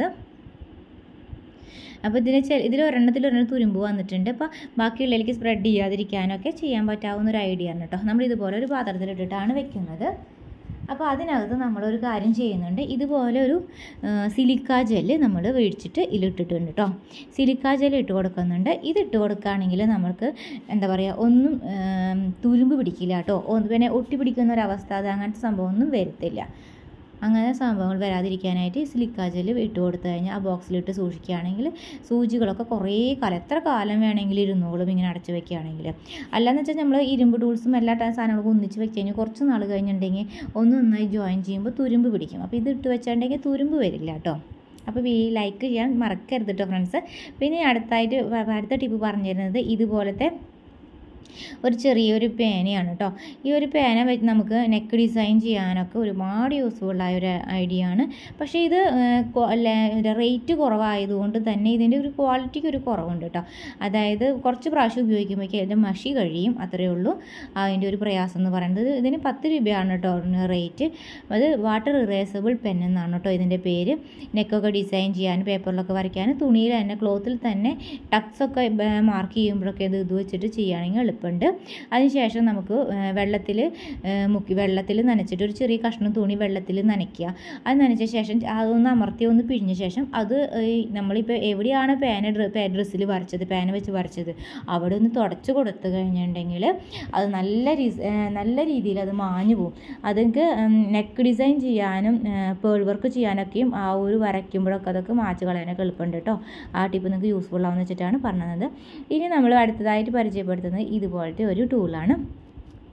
അപ്പോൾ ഇതിന് ചെ ഇതിൽ ഒരെണ്ണത്തിൽ ഒരെണ്ണം തുരുമ്പ് വന്നിട്ടുണ്ട്. അപ്പോൾ ബാക്കിയുള്ളതിലേക്ക് സ്പ്രെഡ് ചെയ്യാതിരിക്കാനൊക്കെ ചെയ്യാൻ പറ്റാവുന്ന ഒരു ഐഡിയ ആണ് കേട്ടോ. നമ്മൾ ഇതുപോലെ ഒരു പാത്രത്തിലിട്ടിട്ടാണ് വെക്കുന്നത്. അപ്പോൾ അതിനകത്ത് നമ്മളൊരു കാര്യം ചെയ്യുന്നുണ്ട്. ഇതുപോലെ ഒരു സിലിക്ക ജെല്ല് നമ്മൾ മേടിച്ചിട്ട് ഇതിലിട്ടിട്ടുണ്ട് കേട്ടോ. സിലിക്ക ജെല്ല് ഇട്ട് കൊടുക്കുന്നുണ്ട്. ഇതിട്ട് കൊടുക്കുകയാണെങ്കിൽ നമുക്ക് എന്താ പറയുക ഒന്നും തുരുമ്പ് പിടിക്കില്ല കേട്ടോ. പിന്നെ ഒട്ടി പിടിക്കുന്ന ഒരവസ്ഥ അത് അങ്ങനത്തെ സംഭവമൊന്നും വരത്തില്ല. അങ്ങനെ സംഭവങ്ങൾ വരാതിരിക്കാനായിട്ട് സിലിക്ക ജെല്ല് ഇട്ട് കൊടുത്തു കഴിഞ്ഞാൽ ആ ബോക്സിലിട്ട് സൂക്ഷിക്കുകയാണെങ്കിൽ സൂചികളൊക്കെ കുറേ കാലം എത്ര കാലം വേണമെങ്കിലും ഇരുന്നോളും ഇങ്ങനെ അടച്ച് വെക്കുകയാണെങ്കിൽ. അല്ലാന്ന് വെച്ചാൽ നമ്മൾ ഇരുമ്പ് ടൂൾസും എല്ലാ സാധനങ്ങളും ഒന്നിച്ച് വെച്ച് കഴിഞ്ഞാൽ കുറച്ച് നാൾ കഴിഞ്ഞിട്ടുണ്ടെങ്കിൽ ഒന്ന് നന്നായി ജോയിൻ ചെയ്യുമ്പോൾ തുരുമ്പ് പിടിക്കും. അപ്പോൾ ഇത് ഇട്ട് വെച്ചിട്ടുണ്ടെങ്കിൽ തുരുമ്പ് വരില്ല കേട്ടോ. അപ്പോൾ ഈ ലൈക്ക് ചെയ്യാൻ മറക്കരുത് കേട്ടോ ഫ്രണ്ട്സ്. പിന്നെ അടുത്തായിട്ട് അടുത്ത ടിപ്പ് പറഞ്ഞു തരുന്നത് ഇതുപോലത്തെ ഒരു ചെറിയൊരു പേനയാണ് കേട്ടോ. ഈ ഒരു പേന വെച്ച് നമുക്ക് നെക്ക് ഡിസൈൻ ചെയ്യാനൊക്കെ ഒരുപാട് യൂസ്ഫുള്ളായ ഒരു ഐഡിയ ആണ്. പക്ഷേ ഇത് റേറ്റ് കുറവായതുകൊണ്ട് തന്നെ ഇതിൻ്റെ ഒരു ക്വാളിറ്റിക്ക് ഒരു കുറവുണ്ട് കേട്ടോ. അതായത് കുറച്ച് പ്രാവശ്യം ഉപയോഗിക്കുമ്പോഴേക്കും അതിൻ്റെ മഷി കഴിയും, അത്രയേ ഉള്ളൂ അതിൻ്റെ ഒരു പ്രയാസം എന്ന് പറയുന്നത്. ഇതിന് പത്ത് രൂപയാണ് കേട്ടോ റേറ്റ്. അത് വാട്ടർ ഇറേസബിൾ പെൻ എന്നാണ് കേട്ടോ ഇതിൻ്റെ പേര്. നെക്കൊക്കെ ഡിസൈൻ ചെയ്യാൻ പേപ്പറിലൊക്കെ വരയ്ക്കാൻ തുണിയിൽ തന്നെ ക്ലോത്തിൽ തന്നെ ടക്സൊക്കെ മാർക്ക് ചെയ്യുമ്പോഴൊക്കെ ഇത് ഇത് വെച്ചിട്ട് ചെയ്യുകയാണെങ്കിൽ എളുപ്പമുണ്ട്. അതിനുശേഷം നമുക്ക് വെള്ളത്തിൽ മുക്കി വെള്ളത്തിൽ നനച്ചിട്ട് ഒരു ചെറിയ കഷ്ണം തുണി വെള്ളത്തിൽ നനയ്ക്കുക. അത് നനച്ച ശേഷം അതൊന്ന് അമർത്തി ഒന്ന് പിഴിഞ്ഞ ശേഷം അത് നമ്മളിപ്പോൾ എവിടെയാണ് പേന ഡ്രസ്സിൽ വരച്ചത് പേന വെച്ച് വരച്ചത് അവിടെ ഒന്ന് തുടച്ച് കൊടുത്തു കഴിഞ്ഞിട്ടുണ്ടെങ്കിൽ അത് നല്ല നല്ല രീതിയിൽ അത് മാഞ്ഞു പോകും. അതൊക്കെ നെക്ക് ഡിസൈൻ ചെയ്യാനും പേൾ വർക്ക് ചെയ്യാനൊക്കെയും ആ ഒരു വരയ്ക്കുമ്പോഴൊക്കെ അതൊക്കെ മാച്ച് കളയാനൊക്കെ എളുപ്പമുണ്ട് കേട്ടോ. ആ ടിപ്പ് നിങ്ങൾക്ക് യൂസ്ഫുൾ ആവുമെന്ന് വെച്ചിട്ടാണ് പറഞ്ഞത്. ഇനി നമ്മൾ അടുത്തതായിട്ട് പരിചയപ്പെടുത്തുന്നത് ഇതുപോലത്തെ ഒരു ടൂളാണ്.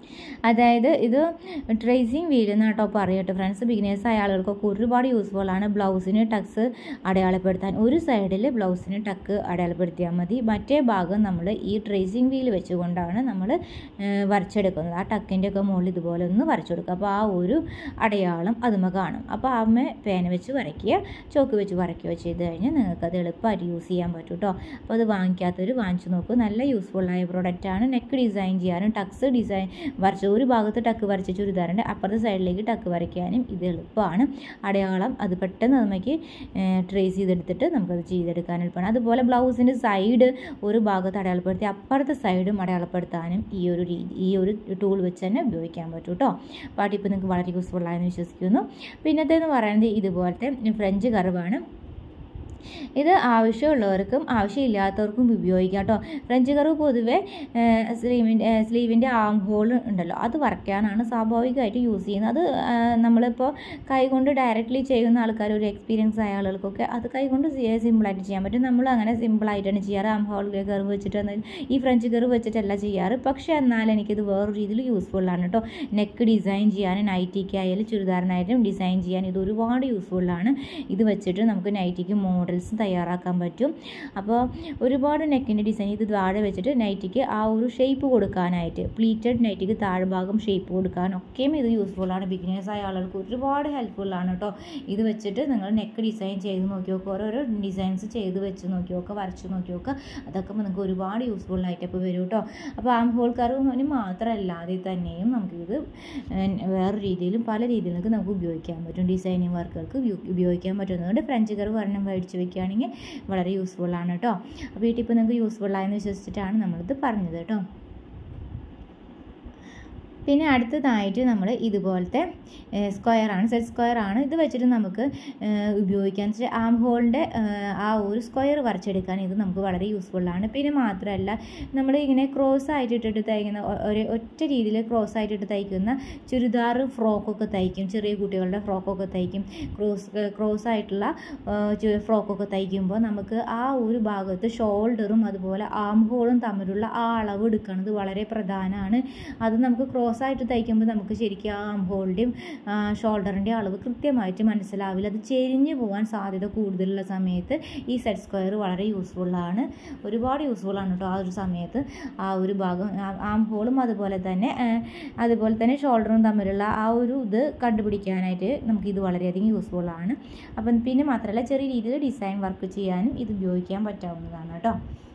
അതായത് ഇത് ട്രേസിങ് വീൽ എന്ന് കേട്ടോ പറയട്ടെ ഫ്രണ്ട്സ്. ബിഗിനേഴ്സ് ആയ ആളുകൾക്കൊക്കെ ഒരുപാട് യൂസ്ഫുൾ ആണ്. ബ്ലൗസിന് ടക്സ് അടയാളപ്പെടുത്താൻ ഒരു സൈഡിൽ ബ്ലൗസിന് ടക്ക് അടയാളപ്പെടുത്തിയാൽ മതി. മറ്റേ ഭാഗം നമ്മൾ ഈ ട്രേസിങ് വീൽ വെച്ചുകൊണ്ടാണ് നമ്മൾ വരച്ചെടുക്കുന്നത്. ആ ടക്കിൻ്റെ ഒക്കെ മുകളിൽ ഇതുപോലെ ഒന്ന് വരച്ചെടുക്കുക. അപ്പോൾ ആ ഒരു അടയാളം അതുമ്മ കാണും. അപ്പോൾ അമ്മ പേന വെച്ച് വരയ്ക്കുക, ചോക്ക് വെച്ച് വരയ്ക്കുകയോ ചെയ്ത് കഴിഞ്ഞാൽ നിങ്ങൾക്കത് എളുപ്പമായിട്ട് യൂസ് ചെയ്യാൻ പറ്റും കേട്ടോ. അപ്പോൾ അത് വാങ്ങിക്കാത്തവർ വാങ്ങിച്ചു നോക്കൂ. നല്ല യൂസ്ഫുള്ളായ പ്രോഡക്റ്റാണ്. നെക്ക് ഡിസൈൻ ചെയ്യാനും ടക്സ് ഡിസൈൻ വരച്ച ഒരു ഭാഗത്ത് ടക്ക് വരച്ച ചുരിദാറിൻ്റെ അപ്പുറത്തെ സൈഡിലേക്ക് ടക്ക് വരയ്ക്കാനും ഇത് എളുപ്പമാണ്. അടയാളം അത് പെട്ടെന്ന് നമുക്ക് ട്രേസ് ചെയ്തെടുത്തിട്ട് നമുക്കത് ചെയ്തെടുക്കാൻ എളുപ്പമാണ്. അതുപോലെ ബ്ലൗസിൻ്റെ സൈഡ് ഒരു ഭാഗത്ത് അടയാളപ്പെടുത്തി അപ്പുറത്തെ സൈഡും അടയാളപ്പെടുത്താനും ഈ ഒരു രീതി ഈ ഒരു ടൂൾ വെച്ച് തന്നെ ഉപയോഗിക്കാൻ പറ്റും കേട്ടോ. അപ്പോൾ ആ ടിപ്പ് നിങ്ങൾക്ക് വളരെ യൂസ്ഫുള്ളായെന്ന് വിശ്വസിക്കുന്നു. പിന്നത്തേന്ന് പറയുന്നത് ഇതുപോലത്തെ ഫ്രഞ്ച് കർവാണ്. ഇത് ആവശ്യമുള്ളവർക്കും ആവശ്യമില്ലാത്തവർക്കും ഉപയോഗിക്കാം കേട്ടോ. ഫ്രഞ്ച് കർവ് പൊതുവെ സ്ലീവിൻ്റെ സ്ലീവിൻ്റെ ആം ഹോൾ ഉണ്ടല്ലോ അത് വരയ്ക്കാനാണ് സ്വാഭാവികമായിട്ട് യൂസ് ചെയ്യുന്നത്. അത് നമ്മളിപ്പോൾ കൈകൊണ്ട് ഡയറക്റ്റ്ലി ചെയ്യുന്ന ആൾക്കാർ, ഒരു എക്സ്പീരിയൻസ് ആയ ആളുകൾക്കൊക്കെ അത് കൈകൊണ്ട് സിമ്പിളായിട്ട് ചെയ്യാൻ പറ്റും. നമ്മൾ അങ്ങനെ സിമ്പിളായിട്ടാണ് ചെയ്യാറ്. ആം ഹോൾ കർവ് വെച്ചിട്ട് ഈ ഫ്രഞ്ച് കർവ് വെച്ചിട്ടല്ല ചെയ്യാറ്. പക്ഷേ എന്നാൽ എനിക്കിത് വേറൊരു രീതിയിൽ യൂസ്ഫുള്ളാണ് കേട്ടോ. നെക്ക് ഡിസൈൻ ചെയ്യാൻ, നൈറ്റിക്കായാലും ചുരിദാറിനായാലും ഡിസൈൻ ചെയ്യാൻ ഇത് ഒരുപാട് യൂസ്ഫുള്ളാണ്. ഇത് വെച്ചിട്ട് നമുക്ക് നൈറ്റിക്ക് മോഡൽ തയ്യാറാക്കാൻ പറ്റും. അപ്പോൾ ഒരുപാട് നെക്കിൻ്റെ ഡിസൈൻ ഇത് താഴെ വെച്ചിട്ട് നൈറ്റിക്ക് ആ ഒരു ഷേപ്പ് കൊടുക്കാനായിട്ട്, പ്ലീറ്റഡ് നൈറ്റിക്ക് താഴ്ഭാഗം ഷേപ്പ് കൊടുക്കാനൊക്കെയും ഇത് യൂസ്ഫുള്ളാണ്. ബിഗിനേഴ്സ് ആയ ആളുകൾക്ക് ഒരുപാട് ഹെൽപ്ഫുള്ളാണ് കേട്ടോ. ഇത് വെച്ചിട്ട് നിങ്ങൾ നെക്ക് ഡിസൈൻ ചെയ്ത് നോക്കി നോക്കുക, ഓരോരോ ഡിസൈൻസ് ചെയ്ത് വെച്ച് നോക്കി നോക്കുക, വരച്ച് നോക്കി നോക്കുക. അതൊക്കെ നിങ്ങൾക്ക് ഒരുപാട് യൂസ്ഫുള്ളായിട്ട് ഇപ്പോൾ വരും കേട്ടോ. അപ്പോൾ ആം ഹോൾ കർവ് മാത്രമല്ലാതെ തന്നെയും നമുക്കിത് വേറെ രീതിയിലും പല രീതിയിലേക്ക് നമുക്ക് ഉപയോഗിക്കാൻ പറ്റും. ഡിസൈനിങ് വർക്കുകൾക്ക് ഉപയോഗിക്കാൻ പറ്റുന്നതുകൊണ്ട് ഫ്രഞ്ച് കർവ് ഒരെണ്ണം മേടിച്ച് വയ്ക്കുകയാണെങ്കിൽ വളരെ യൂസ്ഫുള്ളാണ് കേട്ടോ. അപ്പോൾ ഈ ടിപ്പ് നിങ്ങൾക്ക് യൂസ്ഫുള്ളായെന്ന് വിശ്വസിച്ചിട്ടാണ് നമ്മളിത് പറഞ്ഞത് കേട്ടോ. പിന്നെ അടുത്തതായിട്ട് നമ്മൾ ഇതുപോലത്തെ സ്ക്വയറാണ്, സെറ്റ് സ്ക്വയറാണ്. ഇത് വെച്ചിട്ട് നമുക്ക് ഉപയോഗിക്കാൻ വെച്ചാൽ ആം ഹോളിൻ്റെ ആ ഒരു സ്ക്വയർ വരച്ചെടുക്കാൻ ഇത് നമുക്ക് വളരെ യൂസ്ഫുള്ളാണ്. പിന്നെ മാത്രമല്ല നമ്മൾ ഇങ്ങനെ ക്രോസ് ആയിട്ട് ഇട്ടിട്ട് തയ്ക്കുന്ന ഒരു ഒറ്റ രീതിയിൽ ക്രോസ് ആയിട്ടിട്ട് തയ്ക്കുന്ന ചുരിദാർ ഫ്രോക്കൊക്കെ തയ്ക്കും, ചെറിയ കുട്ടികളുടെ ഫ്രോക്കൊക്കെ തയ്ക്കും. ക്രോസ് ക്രോസ് ആയിട്ടുള്ള ഫ്രോക്കൊക്കെ തയ്ക്കുമ്പോൾ നമുക്ക് ആ ഒരു ഭാഗത്ത് ഷോൾഡറും അതുപോലെ ആം ഹോളും തമ്മിലുള്ള ആ അളവ് എടുക്കുന്നത് വളരെ പ്രധാനമാണ്. അത് നമുക്ക് ക്രോസ് ആയിട്ട് തയ്ക്കുമ്പോൾ നമുക്ക് ശരിക്കും ആ ആം ഹോളിൻ്റെയും ഷോൾഡറിൻ്റെ അളവ് കൃത്യമായിട്ട് മനസ്സിലാവില്ല. അത് ചെരിഞ്ഞു പോകാൻ സാധ്യത കൂടുതലുള്ള സമയത്ത് ഈ സെറ്റ് സ്ക്വയർ വളരെ യൂസ്ഫുള്ളാണ്, ഒരുപാട് യൂസ്ഫുള്ളാണ് കേട്ടോ. ആ ഒരു സമയത്ത് ആ ഒരു ഭാഗം ആം ഹോളും അതുപോലെ തന്നെ അതുപോലെ തന്നെ ഷോൾഡറും തമ്മിലുള്ള ആ ഒരു ഇത് കണ്ടുപിടിക്കാനായിട്ട് നമുക്കിത് വളരെയധികം യൂസ്ഫുള്ളാണ്. അപ്പം പിന്നെ മാത്രമല്ല ചെറിയ രീതിയിൽ ഡിസൈൻ വർക്ക് ചെയ്യാനും ഇത് ഉപയോഗിക്കാൻ പറ്റാവുന്നതാണ് കേട്ടോ.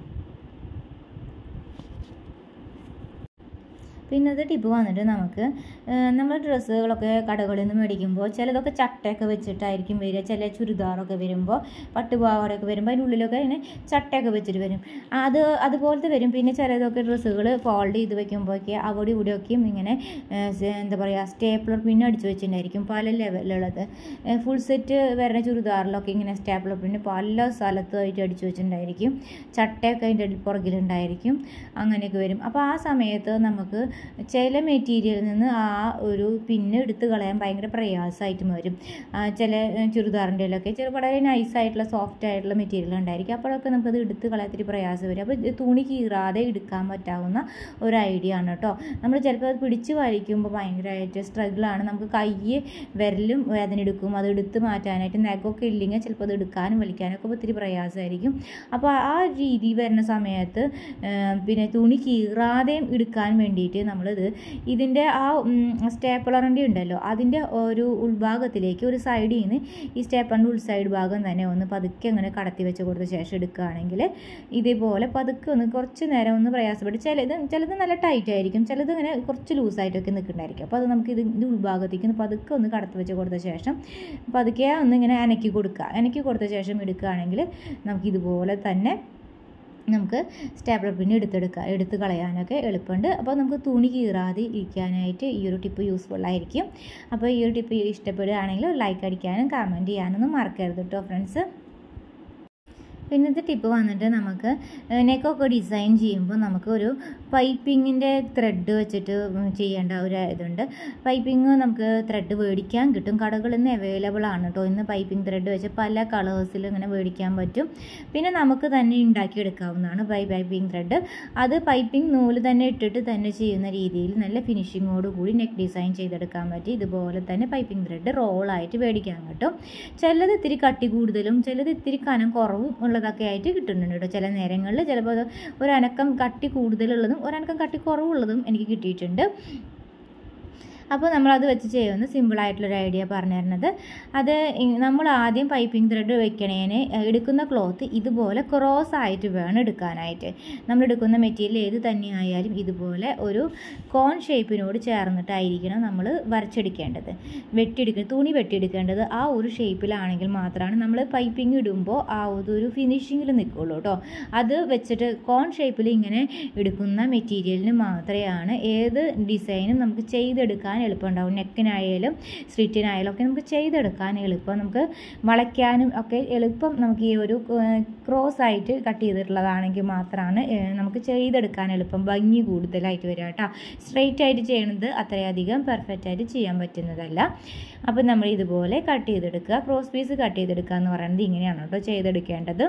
പിന്നത്തെ ടിപ്പ് വന്നിട്ട് നമുക്ക് നമ്മൾ ഡ്രസ്സുകളൊക്കെ കടകളിൽ നിന്ന് മേടിക്കുമ്പോൾ ചിലതൊക്കെ ചട്ടയൊക്കെ വെച്ചിട്ടായിരിക്കും വരിക. ചില ചുരിദാറൊക്കെ വരുമ്പോൾ പട്ടുപാവാടൊക്കെ വരുമ്പോൾ അതിൻ്റെ ഉള്ളിലൊക്കെ ഇങ്ങനെ ചട്ടയൊക്കെ വെച്ചിട്ട് വരും. അത് അതുപോലത്തെ വരും. പിന്നെ ചിലതൊക്കെ ഡ്രസ്സുകൾ ഫോൾഡ് ചെയ്ത് വയ്ക്കുമ്പോഴൊക്കെ അവിടെ ഇവിടെയൊക്കെയും ഇങ്ങനെ എന്താ പറയുക സ്റ്റേപ്ലർ പിന്നെ അടിച്ച് വെച്ചിട്ടുണ്ടായിരിക്കും പല ലെവലിലുള്ളത്. ഫുൾ സെറ്റ് വരുന്ന ചുരിദാറിലൊക്കെ ഇങ്ങനെ സ്റ്റേപ്ലർ പിന്നെ പല സ്ഥലത്തുമായിട്ട് അടിച്ച് വെച്ചിട്ടുണ്ടായിരിക്കും. ചട്ടയൊക്കെ അതിൻ്റെ പുറകിലുണ്ടായിരിക്കും. അങ്ങനെയൊക്കെ വരും. അപ്പോൾ ആ സമയത്ത് നമുക്ക് ചില മെറ്റീരിയലിൽ നിന്ന് ആ ഒരു പിന്നെ എടുത്ത് കളയാൻ ഭയങ്കര പ്രയാസമായിട്ട് വരും. ചില ചുരിദാറിൻ്റെയിലൊക്കെ ചില വളരെ നൈസായിട്ടുള്ള സോഫ്റ്റ് ആയിട്ടുള്ള മെറ്റീരിയൽ ഉണ്ടായിരിക്കും. അപ്പോഴൊക്കെ നമുക്കത് എടുത്ത് കളയാത്തിരി പ്രയാസം വരും. അപ്പോൾ തുണി കീറാതെ എടുക്കാൻ പറ്റാവുന്ന ഒരു ഐഡിയ ആണ് കേട്ടോ. നമ്മൾ ചിലപ്പോൾ അത് പിടിച്ച് വലിക്കുമ്പോൾ ഭയങ്കരമായിട്ട് സ്ട്രഗിളാണ്. നമുക്ക് കൈ വിരലും വേദന എടുക്കും. അത് എടുത്ത് മാറ്റാനായിട്ട് നെഗൊക്കെ ഇല്ലെങ്കിൽ ചിലപ്പോൾ അത് എടുക്കാനും വലിക്കാനൊക്കെ ഒത്തിരി പ്രയാസമായിരിക്കും. അപ്പോൾ ആ രീതി വരുന്ന സമയത്ത് പിന്നെ തുണി കീറാതെയും എടുക്കാൻ വേണ്ടിയിട്ട് നമ്മളിത് ഇതിൻ്റെ ആ സ്റ്റേപ്പിളറിൻ്റെ ഉണ്ടല്ലോ അതിൻ്റെ ഒരു ഉൾഭാഗത്തിലേക്ക് ഒരു സൈഡിൽ നിന്ന് ഈ സ്റ്റേപ്പറിൻ്റെ ഉൾസൈഡ് ഭാഗം തന്നെ ഒന്ന് പതുക്കെ അങ്ങനെ കടത്തി വെച്ച് കൊടുത്ത ശേഷം എടുക്കുകയാണെങ്കിൽ ഇതേപോലെ പതുക്കെ ഒന്ന് കുറച്ച് നേരം ഒന്ന് പ്രയാസപ്പെട്ട് ചിലത് ചിലത് നല്ല ടൈറ്റ് ആയിരിക്കും, ചിലത് ഇങ്ങനെ കുറച്ച് ലൂസായിട്ടൊക്കെ നിൽക്കുന്നുണ്ടായിരിക്കും. അപ്പോൾ അത് നമുക്ക് ഇത് ഇത് ഉൾഭാഗത്തേക്ക് ഒന്ന് പതുക്കെ ഒന്ന് കടത്തി വെച്ച് കൊടുത്ത ശേഷം പതുക്കെ ഒന്ന് ഇങ്ങനെ അനക്കി കൊടുക്കുക. അനക്കി കൊടുത്ത ശേഷം എടുക്കുകയാണെങ്കിൽ നമുക്കിതുപോലെ തന്നെ നമുക്ക് സ്റ്റാപ്ലർ പിൻ എടുത്തെടുക്കുക എടുത്ത് കളയാനൊക്കെ എളുപ്പമുണ്ട്. അപ്പോൾ നമുക്ക് തുണി കീറാതെ ഇരിക്കാനായിട്ട് ഈ ഒരു ടിപ്പ് യൂസ്ഫുള്ളായിരിക്കും. അപ്പോൾ ഈ ഒരു ടിപ്പ് ഇഷ്ടപ്പെടുകയാണെങ്കിൽ ലൈക്ക് അടിക്കാനും കമൻറ്റ് ചെയ്യാനൊന്നും മറക്കരുത് കേട്ടോ ഫ്രണ്ട്സ്. ഇന്നത്തെ ടിപ്പ് വന്നിട്ട് നമുക്ക് നെക്കൊക്കെ ഡിസൈൻ ചെയ്യുമ്പോൾ നമുക്ക് ഒരു പൈപ്പിങ്ങിൻ്റെ ത്രെഡ് വെച്ചിട്ട് ചെയ്യേണ്ട ഒരു ഇതുണ്ട്. പൈപ്പിംഗ് നമുക്ക് ത്രെഡ് മേടിക്കാൻ കിട്ടും, കടകളിൽ നിന്ന് അവൈലബിൾ ആണ് കേട്ടോ. ഇന്ന് പൈപ്പിംഗ് ത്രെഡ് വെച്ച് പല കളേഴ്സിൽ ഇങ്ങനെ മേടിക്കാൻ പറ്റും. പിന്നെ നമുക്ക് തന്നെ ഉണ്ടാക്കിയെടുക്കാവുന്നതാണ് പൈ പൈപ്പിംഗ് ത്രെഡ്. അത് പൈപ്പിംഗ് നൂല് തന്നെ ഇട്ടിട്ട് തന്നെ ചെയ്യുന്ന രീതിയിൽ നല്ല ഫിനിഷിങ്ങോട് കൂടി നെക്ക് ഡിസൈൻ ചെയ്തെടുക്കാൻ പറ്റി. ഇതുപോലെ തന്നെ പൈപ്പിംഗ് ത്രെഡ് റോളായിട്ട് മേടിക്കാൻ കിട്ടും. ചിലത് ഇത്തിരി കട്ടി കൂടുതലും ചിലത് ഇത്തിരി കനം കുറവും ഉള്ളതൊക്കെ ആയിട്ട് കിട്ടുന്നുണ്ട് കേട്ടോ. ചില നേരങ്ങളിൽ ചിലപ്പോൾ ഒരനക്കം കട്ടി കൂടുതലുള്ളതും ഒരനക്കം കട്ടി കുറവുള്ളതും എനിക്ക് കിട്ടിയിട്ടുണ്ട്. അപ്പോൾ നമ്മളത് വെച്ച് ചെയ്യുന്ന സിമ്പിളായിട്ടുള്ളൊരു ഐഡിയ പറഞ്ഞു തരുന്നത്, അത് നമ്മൾ ആദ്യം പൈപ്പിംഗ് ത്രെഡ് വെക്കണേന് എടുക്കുന്ന ക്ലോത്ത് ഇതുപോലെ ക്രോസ് ആയിട്ട് വേണം എടുക്കാനായിട്ട്. നമ്മൾ എടുക്കുന്ന മെറ്റീരിയൽ ഏത് തന്നെയായാലും ഇതുപോലെ ഒരു കോൺ ഷേപ്പിനോട് ചേർന്നിട്ടായിരിക്കണം നമ്മൾ വരച്ചെടുക്കേണ്ടത്, വെട്ടിയെടുക്കുക തുണി വെട്ടിയെടുക്കേണ്ടത്. ആ ഒരു ഷേപ്പിലാണെങ്കിൽ മാത്രമാണ് നമ്മൾ പൈപ്പിംഗ് ഇടുമ്പോൾ ആ ഒരു ഫിനിഷിങ്ങിൽ നിൽക്കുള്ളൂ കേട്ടോ. അത് വെച്ചിട്ട് കോൺ ഷേപ്പിൽ ഇങ്ങനെ എടുക്കുന്ന മെറ്റീരിയലിന് മാത്രമാണ് ഏത് ഡിസൈനും നമുക്ക് ചെയ്തെടുക്കാൻ എളുപ്പമുണ്ടാവും. നെക്കിനായാലും സ്ലിറ്റിനായാലും ഒക്കെ നമുക്ക് ചെയ്തെടുക്കാൻ എളുപ്പം, നമുക്ക് വളയ്ക്കാനും ഒക്കെ എളുപ്പം. നമുക്ക് ഈ ഒരു ക്രോസ് ആയിട്ട് കട്ട് ചെയ്തിട്ടുള്ളതാണെങ്കിൽ മാത്രമാണ് നമുക്ക് ചെയ്തെടുക്കാൻ എളുപ്പം, ഭംഗി കൂടുതലായിട്ട് വരിക കേട്ടോ. സ്ട്രെയിറ്റ് ആയിട്ട് ചെയ്യണത് അത്രയധികം പെർഫെക്റ്റ് ആയിട്ട് ചെയ്യാൻ പറ്റുന്നതല്ല. അപ്പം നമ്മൾ ഇതുപോലെ കട്ട് ചെയ്തെടുക്കുക. ക്രോസ് പീസ് കട്ട് ചെയ്തെടുക്കുക എന്ന് പറയുന്നത് ഇങ്ങനെയാണ് കേട്ടോ ചെയ്തെടുക്കേണ്ടത്.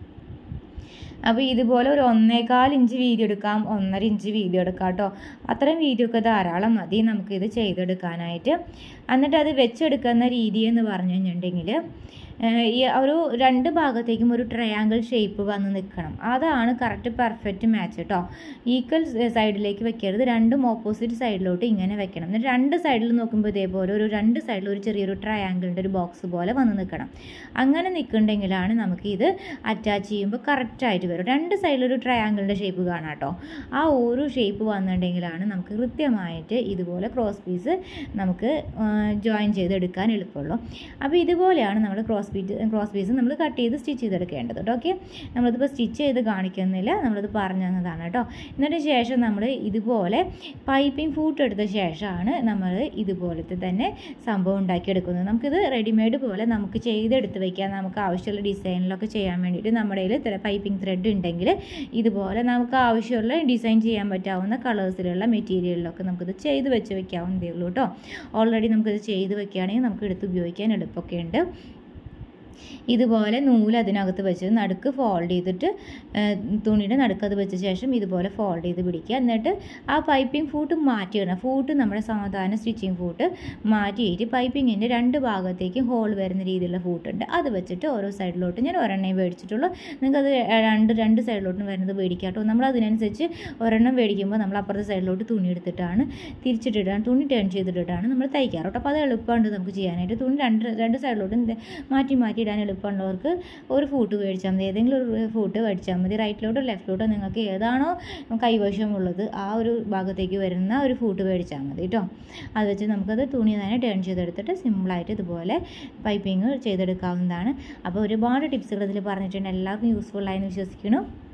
അപ്പോൾ ഇതുപോലെ ഒരു ഒന്നേകാൽ ഇഞ്ച് വീതി എടുക്കാം, ഒന്നര ഇഞ്ച് വീതി എടുക്കാം കേട്ടോ. അത്രയും വീതിയൊക്കെ ധാരാളം മതി നമുക്കിത് ചെയ്തെടുക്കാനായിട്ട്. എന്നിട്ട് അത് വെച്ചെടുക്കുന്ന രീതി എന്ന് പറഞ്ഞു കഴിഞ്ഞിട്ടുണ്ടെങ്കിൽ ഈ ഒരു രണ്ട് ഭാഗത്തേക്കും ഒരു ട്രയാങ്കിൾ ഷേപ്പ് വന്ന് നിൽക്കണം. അതാണ് കറക്റ്റ് പെർഫെക്റ്റ് മാച്ച് കേട്ടോ. ഈക്വൽ സൈഡിലേക്ക് വെക്കരുത്, രണ്ടും ഓപ്പോസിറ്റ് സൈഡിലോട്ട് ഇങ്ങനെ വെക്കണം. എന്നിട്ട് രണ്ട് സൈഡിൽ നോക്കുമ്പോൾ ഇതേപോലെ ഒരു രണ്ട് സൈഡിൽ ഒരു ചെറിയൊരു ട്രയാങ്കിളിൻ്റെ ഒരു ബോക്സ് പോലെ വന്ന് നിൽക്കണം. അങ്ങനെ നിൽക്കുന്നുണ്ടെങ്കിലാണ് നമുക്ക് ഇത് അറ്റാച്ച് ചെയ്യുമ്പോൾ കറക്റ്റായിട്ട് വരും. രണ്ട് സൈഡിലൊരു ട്രയാങ്കിളിൻ്റെ ഷേപ്പ് കാണാം കേട്ടോ. ആ ഒരു ഷേപ്പ് വന്നിട്ടുണ്ടെങ്കിലാണ് നമുക്ക് കൃത്യമായിട്ട് ഇതുപോലെ ക്രോസ് പീസ് നമുക്ക് ജോയിൻ ചെയ്തെടുക്കാൻ എളുപ്പമുള്ളൂ. അപ്പോൾ ഇതുപോലെയാണ് നമ്മൾ ക്രോസ് പീസ് ക്രോസ് പീസ് നമ്മൾ കട്ട് ചെയ്ത് സ്റ്റിച്ച് ചെയ്തെടുക്കേണ്ടത് കേട്ടോ. ഓക്കെ, നമ്മളിതിപ്പോൾ സ്റ്റിച്ച് ചെയ്ത് കാണിക്കുന്നില്ല, നമ്മളത് പറഞ്ഞു തന്നതാണ് കേട്ടോ. എന്നിട്ട് ശേഷം നമ്മൾ ഇതുപോലെ പൈപ്പിംഗ് ഫൂട്ട് എടുത്ത ശേഷമാണ് നമ്മൾ ഇതുപോലത്തെ തന്നെ സംഭവം ഉണ്ടാക്കിയെടുക്കുന്നത്. നമുക്കിത് റെഡിമെയ്ഡ് പോലെ നമുക്ക് ചെയ്തെടുത്ത് വയ്ക്കാം. നമുക്ക് ആവശ്യമുള്ള ഡിസൈനിലൊക്കെ ചെയ്യാൻ വേണ്ടിയിട്ട് നമ്മുടെ കയ്യിൽ പൈപ്പിംഗ് ത്രെഡ് ഉണ്ടെങ്കിൽ ഇതുപോലെ നമുക്ക് ആവശ്യമുള്ള ഡിസൈൻ ചെയ്യാൻ പറ്റാവുന്ന കളേഴ്സിലുള്ള മെറ്റീരിയലിലൊക്കെ നമുക്കിത് ചെയ്ത് വെച്ച് വയ്ക്കാവുന്നതേ ഉള്ളൂ കേട്ടോ. ഓൾറെഡി നമുക്കിത് ചെയ്ത് വെക്കുകയാണെങ്കിൽ നമുക്ക് എടുത്ത് ഉപയോഗിക്കാൻ എളുപ്പമൊക്കെ ഉണ്ട്. ഇതുപോലെ നൂല് അതിനകത്ത് വെച്ച് നടുക്ക് ഫോൾഡ് ചെയ്തിട്ട് തുണിയുടെ നടുക്കത് വെച്ച ശേഷം ഇതുപോലെ ഫോൾഡ് ചെയ്ത് പിടിക്കുക. എന്നിട്ട് ആ പൈപ്പിംഗ് ഫൂട്ട് മാറ്റിയിടണം. ഫൂട്ട് നമ്മുടെ സാധാരണ സ്റ്റിച്ചിങ് ഫൂട്ട് മാറ്റിയിട്ട് പൈപ്പിങ്ങിൻ്റെ രണ്ട് ഭാഗത്തേക്കും ഹോൾ വരുന്ന രീതിയിലുള്ള ഫൂട്ടുണ്ട്, അത് വെച്ചിട്ട് ഓരോ സൈഡിലോട്ട് ഞാൻ ഒരെണ്ണേ മേടിച്ചിട്ടുള്ളൂ. നിങ്ങൾക്കത് രണ്ട് രണ്ട് സൈഡിലോട്ടും വരുന്നത് മേടിക്കാം കേട്ടോ. നമ്മൾ അതിനനുസരിച്ച് ഒരെണ്ണം മേടിക്കുമ്പോൾ നമ്മൾ അപ്പുറത്തെ സൈഡിലോട്ട് തുണി എടുത്തിട്ടാണ് തിരിച്ചിട്ടിട്ടാണ് തുണി ടേൺ ചെയ്തിട്ടിട്ടാണ് നമ്മൾ തയ്ക്കാറ് കേട്ടോ. അപ്പോൾ അത് എളുപ്പമുണ്ട് നമുക്ക് ചെയ്യാനായിട്ട്. തുണി രണ്ട് രണ്ട് സൈഡിലോട്ടും മാറ്റി മാറ്റി ഇടാൻ എളുപ്പമുള്ളവർക്ക് ഒരു ഫൂട്ട് മേടിച്ചാൽ മതി, ഏതെങ്കിലും ഒരു ഫൂട്ട് മേടിച്ചാൽ മതി. റൈറ്റിലോട്ടോ ലെഫ്റ്റിലോട്ടോ നിങ്ങൾക്ക് ഏതാണോ കൈവശമുള്ളത് ആ ഒരു ഭാഗത്തേക്ക് വരുന്ന ഒരു ഫൂട്ട് മേടിച്ചാൽ മതി കേട്ടോ. അത് വെച്ച് നമുക്കത് തുണി തന്നെ ടേൺ ചെയ്തെടുത്തിട്ട് സിമ്പിളായിട്ട് ഇതുപോലെ പൈപ്പിംഗ് ചെയ്തെടുക്കാവുന്നതാണ്. അപ്പോൾ ഒരുപാട് ടിപ്സുകൾ ഇതിൽ പറഞ്ഞിട്ടുണ്ട്, എല്ലാവർക്കും യൂസ്ഫുള്ളായെന്ന് വിശ്വസിക്കുന്നു.